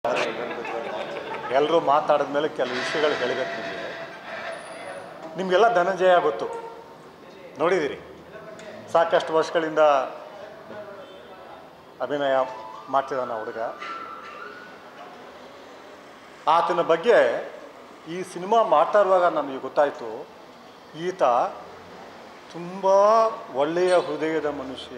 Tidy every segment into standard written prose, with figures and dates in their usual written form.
ಎಲ್ಲರೂ ಮಾತಾಡಿದ ಮೇಲೆ ಕೆಲವು ವಿಷಯಗಳು ಹೇಳಬೇಕು. ನಿಮಗೆಲ್ಲ ಧನಂಜಯ ಗೊತ್ತು, ನೋಡಿದ್ದೀರಿ. ಸಾಕಷ್ಟು ವರ್ಷಗಳಿಂದ ಅಭಿನಯ ಮಾಡ್ತಿದ್ದಾನ ಹುಡುಗ. ಆತನ ಬಗ್ಗೆ ಈ ಸಿನಿಮಾ ಮಾಡ್ತಾ ಇರುವಾಗ ನಮಗೆ ಗೊತ್ತಾಯಿತು, ಈತ ತುಂಬ ಒಳ್ಳೆಯ ಹೃದಯದ ಮನುಷ್ಯ.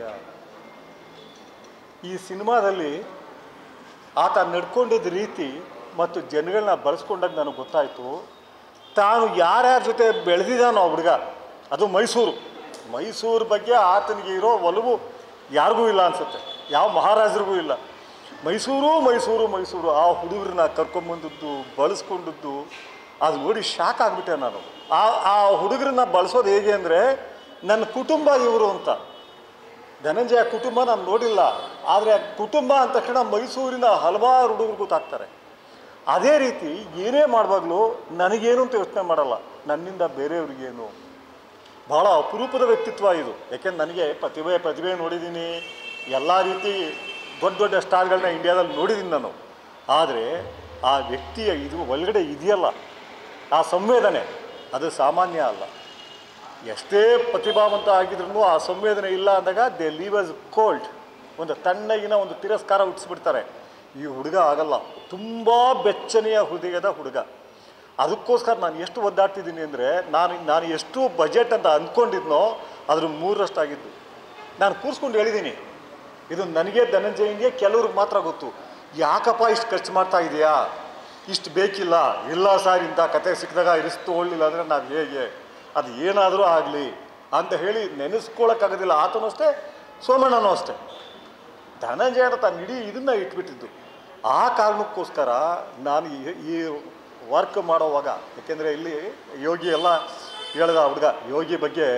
ಈ ಸಿನಿಮಾದಲ್ಲಿ ಆತ ನಡ್ಕೊಂಡಿದ್ದ ರೀತಿ ಮತ್ತು ಜನಗಳನ್ನ ಬಳಸ್ಕೊಂಡಾಗ ನನಗೆ ಗೊತ್ತಾಯಿತು, ತಾನು ಯಾರ್ಯಾರ ಜೊತೆ ಬೆಳೆದಿದ್ದಾನೋ ಹುಡುಗ, ಅದು ಮೈಸೂರು ಬಗ್ಗೆ ಆತನಿಗೆ ಇರೋ ಒಲವು ಯಾರಿಗೂ ಇಲ್ಲ ಅನಿಸುತ್ತೆ, ಯಾವ ಮಹಾರಾಜರಿಗೂ ಇಲ್ಲ. ಮೈಸೂರು ಆ ಹುಡುಗರನ್ನ ಕರ್ಕೊಂಬಂದದ್ದು, ಬಳಸ್ಕೊಂಡದ್ದು, ಅದು ನೋಡಿ ಶಾಕ್ ಆಗಿಬಿಟ್ಟೆ ನಾನು. ಆ ಹುಡುಗರನ್ನ ಬಳಸೋದು ಹೇಗೆ ಅಂದರೆ, ನನ್ನ ಕುಟುಂಬ ಇವರು ಅಂತ. ಧನಂಜಯ ಕುಟುಂಬ ನಾನು ನೋಡಿಲ್ಲ, ಆದರೆ ಕುಟುಂಬ ಅಂದ ತಕ್ಷಣ ಮೈಸೂರಿನ ಹಲವಾರು ಹುಡುಗರು ಗೊತ್ತಾಗ್ತಾರೆ. ಅದೇ ರೀತಿ ಏನೇ ಮಾಡುವಾಗಲೂ ನನಗೇನು ಅಂತ ಯೋಚನೆ ಮಾಡಲ್ಲ, ನನ್ನಿಂದ ಬೇರೆಯವ್ರಿಗೇನು. ಭಾಳ ಅಪರೂಪದ ವ್ಯಕ್ತಿತ್ವ ಇದು. ಯಾಕೆಂದ್ರೆ ನನಗೆ ಪ್ರತಿಭೆ ನೋಡಿದ್ದೀನಿ, ಎಲ್ಲ ರೀತಿ ದೊಡ್ಡ ಸ್ಟಾರ್ಗಳನ್ನ ಇಂಡಿಯಾದಲ್ಲಿ ನೋಡಿದ್ದೀನಿ ನಾನು. ಆದರೆ ಆ ವ್ಯಕ್ತಿಯ ಇದು ಒಳಗಡೆ ಇದೆಯಲ್ಲ, ಆ ಸಂವೇದನೆ, ಅದು ಸಾಮಾನ್ಯ ಅಲ್ಲ. ಎಷ್ಟೇ ಪ್ರತಿಭಾವಂತ ಆಗಿದ್ರೂ ಆ ಸಂವೇದನೆ ಇಲ್ಲ ಅಂದಾಗ ದೇ ಲೀವ್ ಅಸ್ ಕೋಲ್ಡ್, ಒಂದು ತಣ್ಣಗಿನ ಒಂದು ತಿರಸ್ಕಾರ ಹುಟ್ಟಿಸ್ಬಿಡ್ತಾರೆ. ಈ ಹುಡುಗ ಆಗಲ್ಲ, ತುಂಬ ಬೆಚ್ಚನೆಯ ಹೃದಯದ ಹುಡುಗ. ಅದಕ್ಕೋಸ್ಕರ ನಾನು ಎಷ್ಟು ಒದ್ದಾಡ್ತಿದ್ದೀನಿ ಅಂದರೆ, ನಾನು ಎಷ್ಟು ಬಜೆಟ್ ಅಂತ ಅಂದ್ಕೊಂಡಿದ್ನೋ ಅದ್ರ 3ರಷ್ಟು ಆಗಿದ್ದು. ನಾನು ಕೂರಿಸ್ಕೊಂಡು ಹೇಳಿದ್ದೀನಿ, ಇದು ನನಗೆ ಧನಂಜಯನಿಗೆ ಕೆಲವ್ರಿಗೆ ಮಾತ್ರ ಗೊತ್ತು. ಯಾಕಪ್ಪ ಇಷ್ಟು ಖರ್ಚು ಮಾಡ್ತಾ ಇದೆಯಾ, ಇಷ್ಟು ಬೇಕಿಲ್ಲ. ಇಲ್ಲ ಸರ್, ಇಂಥ ಕತೆ ಸಿಕ್ಕಿದಾಗ ಇರಿಸ್ತು ತೊಗೊಳ್ಳಿಲ್ಲ ಅಂದರೆ ನಾವು ಹೇಗೆ, ಅದು ಏನಾದರೂ ಆಗಲಿ ಅಂತ ಹೇಳಿ ನೆನೆಸ್ಕೊಳ್ಳೋಕ್ಕಾಗೋದಿಲ್ಲ. ಆತನೂ ಅಷ್ಟೇ, ಸೋಮಣ್ಣನೂ ಅಷ್ಟೇ. ಧನಂಜಯ ಅಂತ ತಾನು ಇಡೀ ಇದನ್ನು ಇಟ್ಬಿಟ್ಟಿದ್ದು. ಆ ಕಾರಣಕ್ಕೋಸ್ಕರ ನಾನು ಈ ವರ್ಕ್ ಮಾಡೋವಾಗ, ಯಾಕೆಂದರೆ ಇಲ್ಲಿ ಯೋಗಿ ಎಲ್ಲ ಹೇಳಿದ ಹುಡುಗ, ಯೋಗಿ ಬಗ್ಗೆ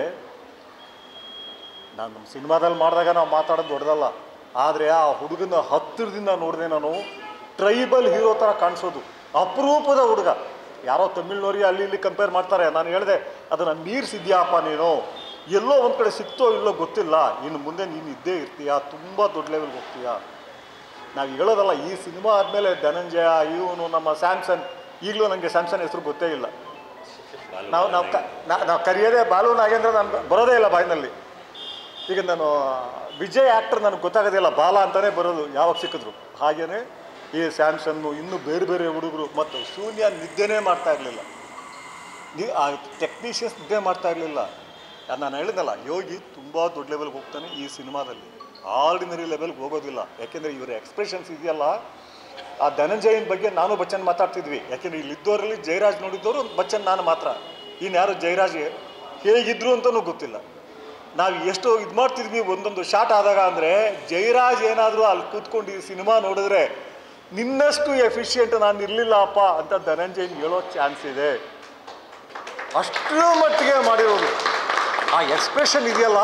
ನಾನು ನಮ್ಮ ಸಿನಿಮಾದಲ್ಲಿ ಮಾಡಿದಾಗ ನಾವು ಮಾತಾಡೋದು ದೊಡ್ಡದಲ್ಲ. ಆದರೆ ಆ ಹುಡುಗನ ಹತ್ತಿರದಿಂದ ನೋಡಿದೆ ನಾನು, ಟ್ರೈಬಲ್ ಹೀರೋ ಥರ ಕಾಣಿಸೋದು, ಅಪರೂಪದ ಹುಡುಗ. ಯಾರೋ ತಮಿಳ್ನವ್ರಿಗೆ ಅಲ್ಲಿ ಇಲ್ಲಿ ಕಂಪೇರ್ ಮಾಡ್ತಾರೆ. ನಾನು ಹೇಳಿದೆ, ಅದನ್ನು ಮೀರಿಸಿದ್ಯಾಪ್ಪ ನೀನು, ಎಲ್ಲೋ ಒಂದು ಕಡೆ ಸಿಕ್ತೋ ಇಲ್ಲೋ ಗೊತ್ತಿಲ್ಲ, ಇನ್ನು ಮುಂದೆ ನೀನು ಇದ್ದೇ ಇರ್ತೀಯ, ತುಂಬ ದೊಡ್ಡ ಲೆವೆಲ್ಗೆ ಹೋಗ್ತೀಯ. ನಾವು ಹೇಳೋದಲ್ಲ, ಈ ಸಿನಿಮಾ ಆದಮೇಲೆ ಧನಂಜಯ, ಇವನು ನಮ್ಮ ಸ್ಯಾಮ್ಸನ್, ಈಗಲೂ ನನಗೆ ಸ್ಯಾಮ್ಸನ್ ಹೆಸರು ಗೊತ್ತೇ ಇಲ್ಲ. ನಾವು ಕರೆಯೋದೇ ಬಾಲು ನಾಗೇಂದ್ರ, ನಾನು ಬರೋದೇ ಇಲ್ಲ ಬಾಯಿನಲ್ಲಿ. ಈಗ ನಾನು ವಿಜಯ್ ಆ್ಯಕ್ಟರ್ ನನಗೆ ಗೊತ್ತಾಗೋದಿಲ್ಲ, ಬಾಲ ಅಂತಲೇ ಬರೋದು ಯಾವಾಗ ಸಿಕ್ಕಿದ್ರು. ಹಾಗೆಯೇ ಈ ಸ್ಯಾಮ್ಸನ್ನು, ಇನ್ನೂ ಬೇರೆ ಹುಡುಗರು, ಮತ್ತು ಶೂನ್ಯ ನಿದ್ದೆನೇ ಮಾಡ್ತಾ ಇರಲಿಲ್ಲ, ಆ ಟೆಕ್ನಿಷಿಯನ್ಸ್ ನಿದ್ದೆ ಮಾಡ್ತಾ ಇರಲಿಲ್ಲ. ನಾನು ಹೇಳಿದ್ನಲ್ಲ, ಯೋಗಿ ತುಂಬ ದೊಡ್ಡ ಲೆವೆಲ್ಗೆ ಹೋಗ್ತಾನೆ ಈ ಸಿನಿಮಾದಲ್ಲಿ, ಆರ್ಡಿನರಿ ಲೆವೆಲ್ಗೆ ಹೋಗೋದಿಲ್ಲ. ಯಾಕೆಂದರೆ ಇವರ ಎಕ್ಸ್ಪ್ರೆಷನ್ಸ್ ಇದೆಯಲ್ಲ, ಆ ಧನಂಜಯನ ಬಗ್ಗೆ ನಾನು ಬಚ್ಚನ್ ಮಾತಾಡ್ತಿದ್ವಿ. ಯಾಕೆಂದರೆ ಇಲ್ಲಿದ್ದವರಲ್ಲಿ ಜಯರಾಜ್ ನೋಡಿದ್ದವರು ಬಚ್ಚನ್ ನಾನು ಮಾತ್ರ, ಇನ್ಯಾರು ಜಯರಾಜ್ ಹೇಗಿದ್ರು ಅಂತಲೂ ಗೊತ್ತಿಲ್ಲ. ನಾವು ಎಷ್ಟು ಇದು ಮಾಡ್ತಿದ್ವಿ ಒಂದೊಂದು ಶಾಟ್ ಆದಾಗ ಅಂದರೆ, ಜಯರಾಜ್ ಏನಾದರೂ ಅಲ್ಲಿ ಕೂತ್ಕೊಂಡು ಈ ಸಿನಿಮಾ ನೋಡಿದ್ರೆ ನಿನ್ನಷ್ಟು ಎಫಿಷಿಯೆಂಟ್ ನಾನು ಇರಲಿಲ್ಲ ಅಪ್ಪ ಅಂತ ಧನಂಜಯನ್ ಹೇಳೋ ಚಾನ್ಸ್ ಇದೆ. ಅಷ್ಟರ ಮಟ್ಟಿಗೆ ಮಾಡಿರೋದು. ಆ ಎಕ್ಸ್ಪ್ರೆಷನ್ ಇದೆಯಲ್ಲ,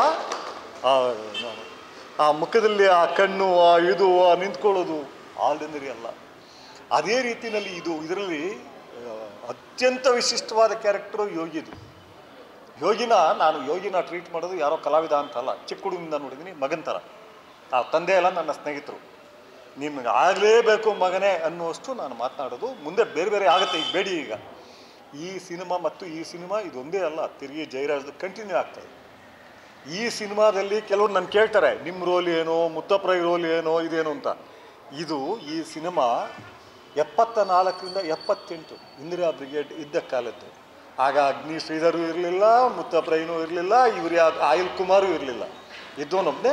ಆ ಮುಖದಲ್ಲಿ ಆ ಕಣ್ಣು, ಆ ನಿಂತ್ಕೊಳ್ಳೋದು ಆರ್ಡಿನರಿ ಅಲ್ಲ. ಅದೇ ರೀತಿಯಲ್ಲಿ ಇದರಲ್ಲಿ ಅತ್ಯಂತ ವಿಶಿಷ್ಟವಾದ ಕ್ಯಾರೆಕ್ಟರು ಯೋಗಿದು. ನಾನು ಯೋಗಿನ ಟ್ರೀಟ್ ಮಾಡೋದು ಯಾರೋ ಕಲಾವಿದ ಅಂತಲ್ಲ, ಚಿಕ್ಕ ಹುಡುಗನಿಂದ ನೋಡಿದ್ದೀನಿ, ಮಗನ ಥರ. ಆ ತಂದೆ ಎಲ್ಲ ನನ್ನ ಸ್ನೇಹಿತರು. ನಿಮ್ಗೆ ಆಗಲೇಬೇಕು ಮಗನೇ ಅನ್ನುವಷ್ಟು ನಾನು ಮಾತನಾಡೋದು. ಮುಂದೆ ಬೇರೆ ಆಗುತ್ತೆ, ಈಗ ಬೇಡಿ. ಈಗ ಈ ಸಿನಿಮಾ ಮತ್ತು ಈ ಸಿನಿಮಾ ಇದೊಂದೇ ಅಲ್ಲ, ತಿರುಗಿ ಜಯರಾಜ್ದು ಕಂಟಿನ್ಯೂ ಆಗ್ತದೆ. ಈ ಸಿನಿಮಾದಲ್ಲಿ ಕೆಲವರು ನನ್ನ ಕೇಳ್ತಾರೆ, ನಿಮ್ಮ ರೋಲ್ ಏನು, ಮುತ್ತಪ್ರೈ ರೋಲ್ ಏನೋ ಇದೇನು ಅಂತ. ಈ ಸಿನಿಮಾ 74ರಿಂದ 78 ಇಂದಿರಾ ಬ್ರಿಗೇಡ್ ಇದ್ದ ಕಾಲದ್ದು. ಆಗ ಅಗ್ನಿ ಶ್ರೀಧರು ಇರಲಿಲ್ಲ, ಮುತ್ತಪ್ರೈನೂ ಇರಲಿಲ್ಲ, ಇವರು ಆಯಿಲ್ ಕುಮಾರು ಇರಲಿಲ್ಲ. ಇದೊಂದೊಬ್ಬನೇ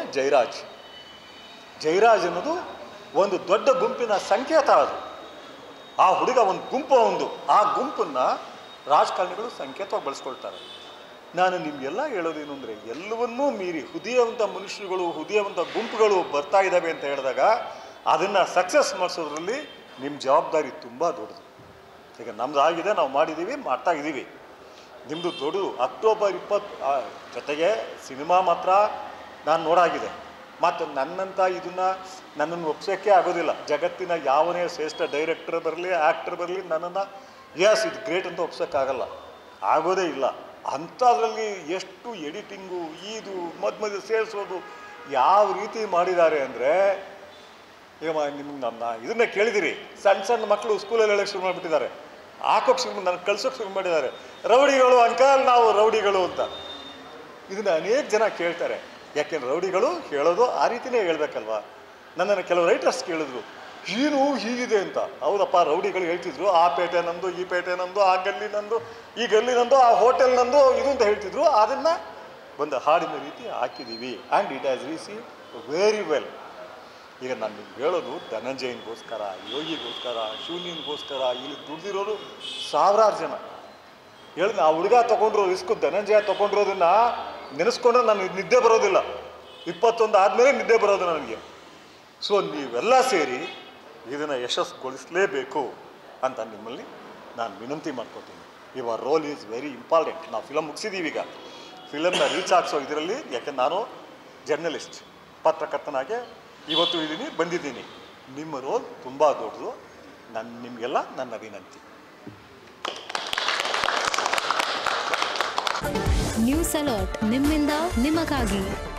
ಜಯರಾಜ್ ಅನ್ನೋದು ಒಂದು ದೊಡ್ಡ ಗುಂಪಿನ ಸಂಕೇತ. ಅದು ಆ ಹುಡುಗ ಒಂದು ಗುಂಪು, ಆ ಗುಂಪನ್ನು ರಾಜಕಾರಣಿಗಳು ಸಂಕೇತವಾಗಿ ಬಳಸ್ಕೊಳ್ತಾರೆ. ನಾನು ನಿಮಗೆಲ್ಲ ಹೇಳೋದೇನು ಅಂದರೆ, ಎಲ್ಲವನ್ನೂ ಮೀರಿ ಹೃದಯವಂತ ಮನುಷ್ಯರುಗಳು, ಹೃದಯವಂತ ಗುಂಪುಗಳು ಬರ್ತಾ ಇದ್ದಾವೆ ಅಂತ ಹೇಳಿದಾಗ ಅದನ್ನು ಸಕ್ಸಸ್ ಮಾಡಿಸೋದ್ರಲ್ಲಿ ನಿಮ್ಮ ಜವಾಬ್ದಾರಿ ತುಂಬ ದೊಡ್ಡದು. ಈಗ ನಮ್ದು ಆಗಿದೆ, ನಾವು ಮಾಡಿದ್ದೀವಿ, ಮಾಡ್ತಾ ಇದ್ದೀವಿ. ನಿಮ್ಮದು ದೊಡ್ಡದು. ಅಕ್ಟೋಬರ್ 20 ಜೊತೆಗೆ ಸಿನಿಮಾ ಮಾತ್ರ ನಾನು ನೋಡಾಗಿದೆ. ಮತ್ತು ನನ್ನಂಥ ನನ್ನನ್ನು ಒಪ್ಸೋಕ್ಕೆ ಆಗೋದಿಲ್ಲ. ಜಗತ್ತಿನ ಯಾವನೇ ಶ್ರೇಷ್ಠ ಡೈರೆಕ್ಟರ್ ಬರಲಿ, ಆ್ಯಕ್ಟರ್ ಬರಲಿ, ನನ್ನನ್ನು ಇದು ಗ್ರೇಟ್ ಅಂತ ಒಪ್ಸೋಕ್ಕಾಗಲ್ಲ, ಆಗೋದೇ ಇಲ್ಲ. ಅಂಥದ್ರಲ್ಲಿ ಎಷ್ಟು ಎಡಿಟಿಂಗು, ಮಧ್ಯ ಸೇರಿಸೋದು ಯಾವ ರೀತಿ ಮಾಡಿದ್ದಾರೆ ಅಂದರೆ, ಈಗ ನಿಮ್ಗೆ ಇದನ್ನೇ ಕೇಳಿದಿರಿ, ಸಣ್ಣ ಸಣ್ಣ ಮಕ್ಕಳು ಸ್ಕೂಲಲ್ಲಿ ಹೇಳೋಕ್ಕೆ ಶುರು ಮಾಡಿಬಿಟ್ಟಿದ್ದಾರೆ, ಹಾಕೋಕ್ಕೆ ಶುರು ನನಗೆ ಕಳ್ಸೋಕ್ಕೆ ಶುರು ಮಾಡಿದ್ದಾರೆ, ರೌಡಿಗಳು ಅಂಕಲ್ ನಾವು ರೌಡಿಗಳು ಅಂತ. ಇದನ್ನು ಅನೇಕ ಜನ ಕೇಳ್ತಾರೆ. ಯಾಕೆಂದ್ರೆ ರೌಡಿಗಳು ಹೇಳೋದು ಆ ರೀತಿಯೇ ಹೇಳ್ಬೇಕಲ್ವಾ. ನನ್ನನ್ನು ಕೆಲವು ರೈಟರ್ಸ್ ಕೇಳಿದ್ರು, ಏನು ಹೀಗಿದೆ ಅಂತ. ಹೌದಪ್ಪ, ರೌಡಿಗಳು ಹೇಳ್ತಿದ್ರು ಆ ಪೇಟೆ ನಂದು, ಈ ಪೇಟೆ ನಂದು, ಆ ಗಲ್ಲಿ ನಂದು, ಈ ಗಲ್ಲಿ ನಂದು, ಆ ಹೋಟೆಲ್ ನಂದು, ಇದು ಅಂತ ಹೇಳ್ತಿದ್ರು. ಅದನ್ನು ಒಂದು ಹಾಡಿನ ರೀತಿ ಹಾಕಿದ್ದೀವಿ. And it has receive very well. ಈಗ ನಾನು ನಿಮ್ಗೆ ಹೇಳೋದು ಧನಂಜಯನಿಗೋಸ್ಕರ, ಯೋಗಿಗೋಸ್ಕರ, ಶೂನ್ಯನಿಗೋಸ್ಕರ ಇಲ್ಲಿ ದುಡ್ದಿರೋರು ಸಾವಿರಾರು ಜನ. ಹೇಳಿದ ಆ ಹುಡುಗ ತೊಗೊಂಡ್ರು ರಿಸ್ಕು, ಧನಂಜಯ ತೊಗೊಂಡಿರೋದನ್ನು ನೆನೆಸ್ಕೊಂಡ್ರೆ ನನಗೆ ನಿದ್ದೆ ಬರೋದಿಲ್ಲ. 21 ಆದಮೇಲೆ ನಿದ್ದೆ ಬರೋದು ನನಗೆ. ಸೊ ನೀವೆಲ್ಲ ಸೇರಿ ಇದನ್ನು ಯಶಸ್ಸುಗೊಳಿಸಲೇಬೇಕು ಅಂತ ನಿಮ್ಮಲ್ಲಿ ನಾನು ವಿನಂತಿ ಮಾಡ್ಕೊತೀನಿ. Your role is very important. ನಾವು ಫಿಲಮ್ ಮುಗಿಸಿದ್ದೀವಿ. ಈಗ ಫಿಲಮ್ನ ರೀಚ್ ಆಗಿಸೋ ಇದರಲ್ಲಿ, ಯಾಕೆಂದ್ರೆ ನಾನು ಜರ್ನಲಿಸ್ಟ್, ಪತ್ರಕರ್ತನಾಗೆ ಇವತ್ತು ಇದ್ದೀನಿ, ಬಂದಿದ್ದೀನಿ. ನಿಮ್ಮ ರೋಲ್ ತುಂಬ ದೊಡ್ಡದು. ನಿಮಗೆಲ್ಲ ನನ್ನ ವಿನಂತಿ. ನ್ಯೂಸ್ ಅಲರ್ಟ್, ನಿಮ್ಮಿಂದ ನಿಮಗಾಗಿ.